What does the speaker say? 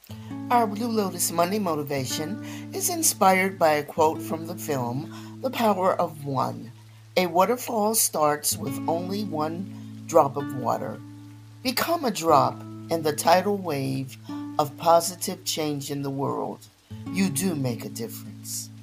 Our Blue Lotus Monday motivation is inspired by a quote from the film The Power of One. A waterfall starts with only one drop of water. Become a drop in the tidal wave of positive change in the world. You do make a difference.